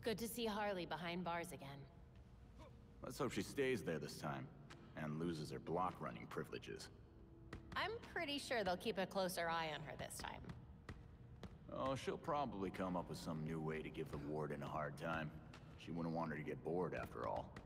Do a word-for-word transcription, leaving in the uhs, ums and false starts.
Good to see Harley behind bars again. Let's hope she stays there this time, and loses her block running privileges. I'm pretty sure they'll keep a closer eye on her this time. Oh, she'll probably come up with some new way to give the warden a hard time. She wouldn't want her to get bored after all.